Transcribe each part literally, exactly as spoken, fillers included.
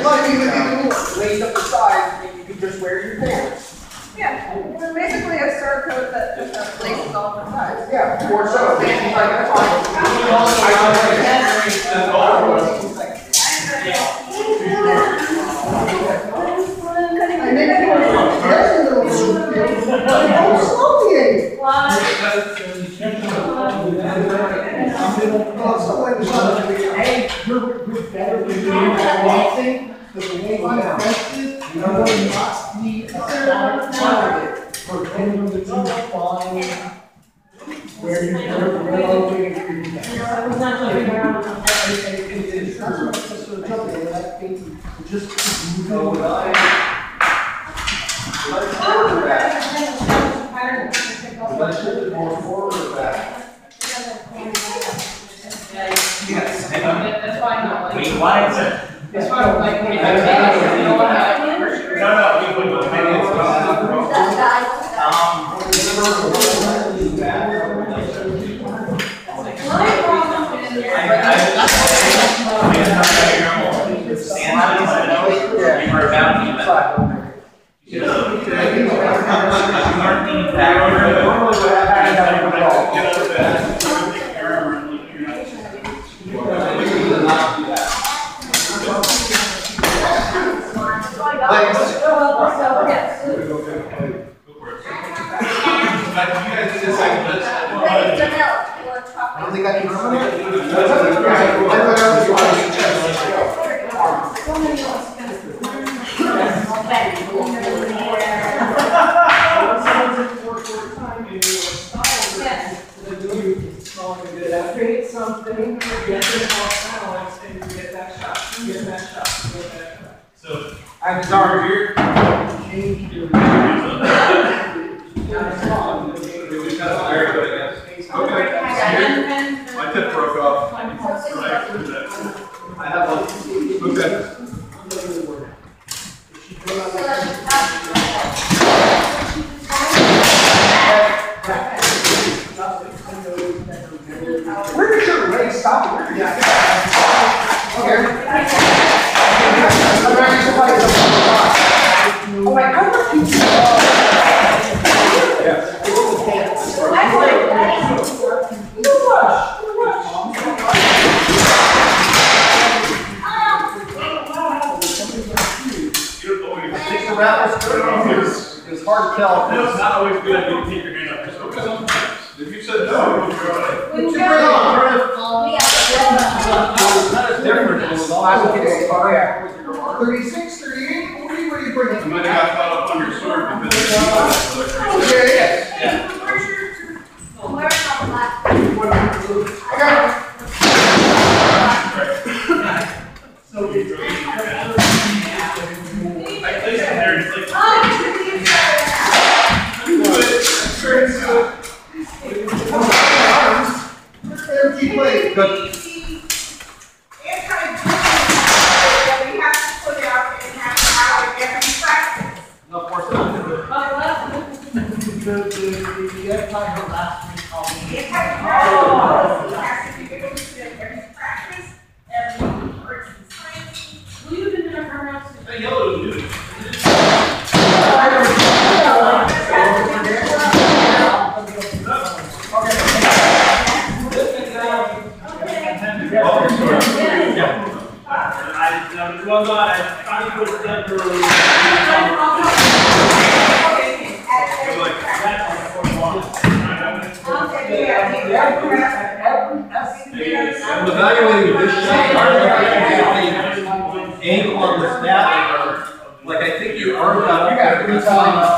But even if you raise up the size, you can just wear your pants. Yeah, basically a star coat that just has laces all the sides. Yeah, or so. Like, that's fine. And then you want Hey, you're better than you dancing, but the way my best is, you know, not need a target for any of the two flying where you go, where you go, it's not jumping around. It's not just sort of jumping, that thing just move over. Let's shift it more forward or back. Yes. That's fine. Wait, why is it? It's fine. Like, when you have you don't want to have it for sure. No, no, we would go ahead. Um, My problem is. I, I, we were about to you weren't leaning back. I don't think I can remember it. Create something, get this off balance, and get that shot, get that shot, get that shot. So, I'm sorry, here. Change your. Very good, yes. Okay. My tip broke off. I have one. Okay. Where did your leg stop? Where did you Okay. Oh, wait, how much you Yes. It's hard to tell. No, it's not always good to take your hand up. If you said no, you'll be right. It's different. thirty-six, thirty-eight, forty, where do you bring it? You might have got caught up on your sword because it's Yeah, yeah. Yeah. I got it. So we I placed it there. It's like Empty plate. Good. no force on it. The, the, the anti-harassment column. That yellow is new. I'm evaluating this shot. Angle on the snap. Like I think you earned that. You got three times.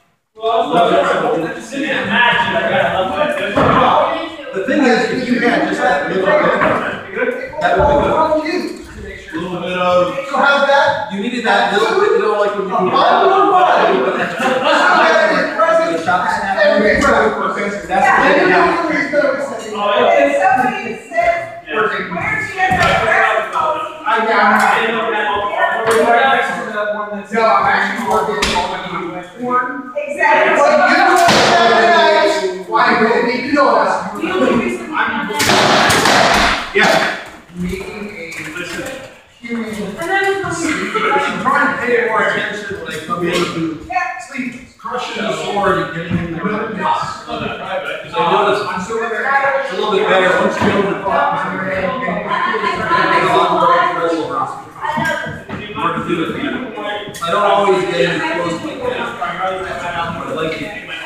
The thing is, if you had just that little bit, that would be good. A little bit of. So how's that? You needed that little bit, you know, like when you do. Oh, Shot the snap. That's Yeah. the thing. Okay, somebody says, where's the other I got it. No, I'm actually working on one. Exactly. But you know what that is? Why do you need to know that? Yeah. Making a human. I'm trying to pay more attention when I come in to sleep, crushing the sword and getting in there. Because I notice it's a little bit better once you go to the top. Hard to do it. I don't always get in close like that. But I like it.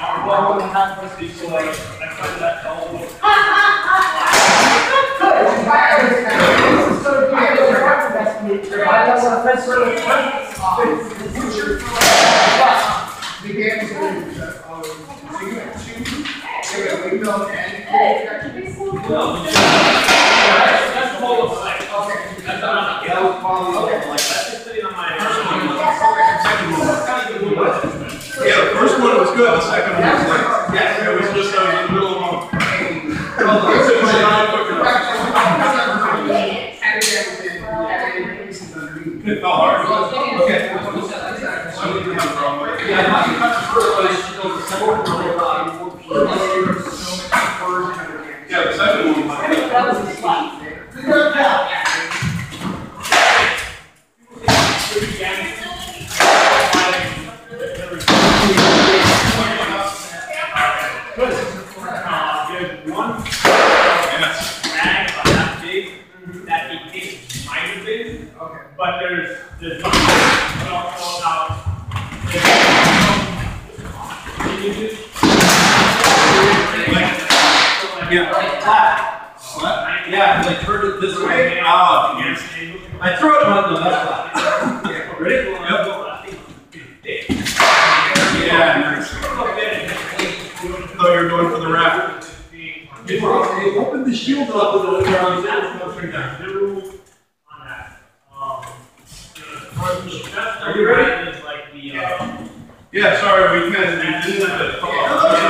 Yeah, the first one was good, the second one was like, yeah, it was just uh, in the middle of one. It fell hard. Okay. Yeah, I thought you cut the first one, you should go to the second one. Yeah, the second one was like that was the slot. But there's, there's one also about, Yeah, flat. What? Yeah, like turn it this way. Ah, I throw it on the left side. Ready? Yep. Yeah, nice. I thought you were going for the wrap. Open the shield up with the other arm. Are you ready? Like the, uh, yeah, sorry, we kind of didn't have to talk. Well,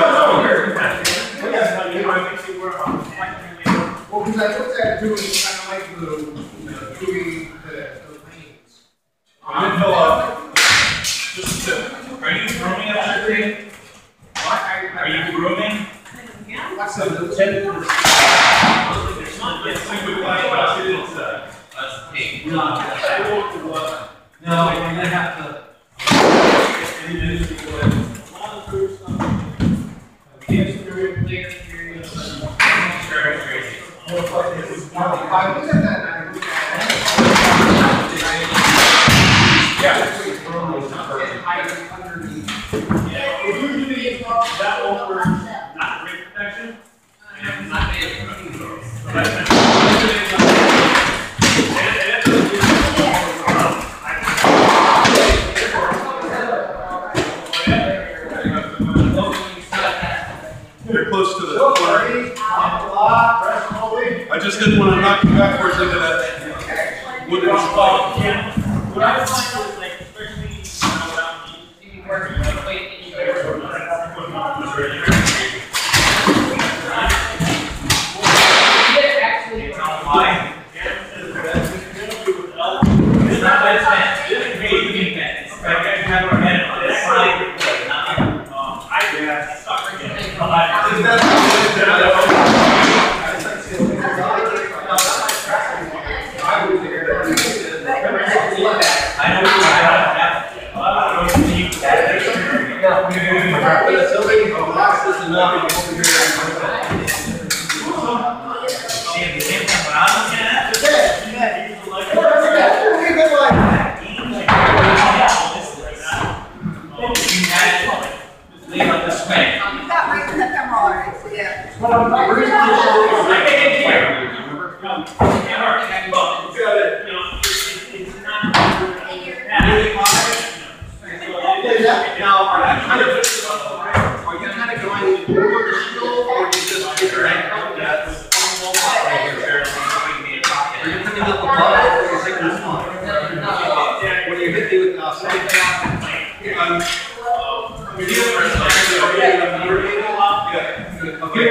because I looked at doing kind of like the, you know, doing the, the lanes. I'm gonna fill up. Just a tip. are you grooming up your tree? Are you grooming? What's the There's not yet. It's a good question, but it's, uh, That's pink. no, no, I'm gonna have to. That over not great protection and not native protection. They're close to the corner. I just didn't want to knock you backwards into that wooden spot. What I find is like, especially around the working like late in the year, actually online. It's not that it's bad. It's really bad. It's like I have a head on it. It's really good. Um, I suck again. I don't know how to have it. I don't see that. Somebody boxes enough over here. See, the same time when I'm looking at it, leave like this way. You've got right in the camera already, so yeah. Now, are you kind of, are you kind of going over the shield, or you just get your hand out? That's almost right here. Are you picking up the ball, or are you taking this one? When you hit me with the outside, um, okay.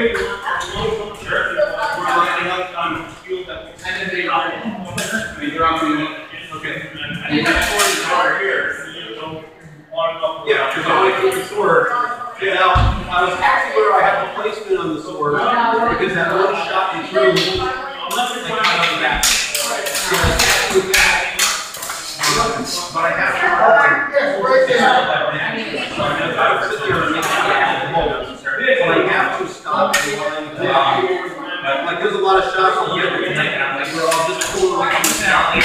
We're lining up on shield that we send it. You're on the, okay. And that sword is over here. Yeah, because I want to keep the sword. Yeah, now, I was happy where I have the placement on the sword, because that one shot me through, like, out of the back. So, with that, but I have to call them. Yes, right there. So I gotta sit there and make it but I have to stop and line the line. Like there's a lot of shots on the other tonight, like we're all just pulling away from the sound.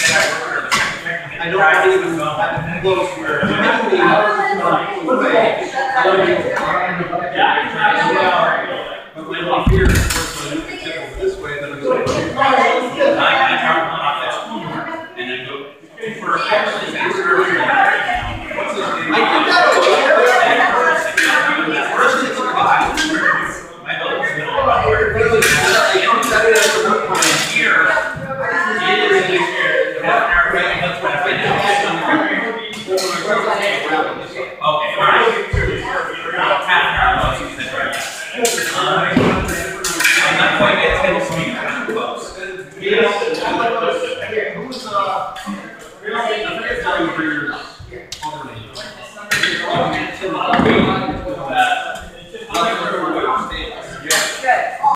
I don't want to even have it close where me, I'm pulling away. I don't even but when I hear it, so you can tip this way, then I'm going to do I travel off that corner and then go for actually faster. What's his name? I did that over First it's a guy. My boat is middle of nowhere. Really, I don't set it as a work plan. Here, it is here. Half an hour away, that's what I did. Okay, all right. Half an hour, you said right. I'm not quite at ten speed, I'm close. Who's, uh, I forget how you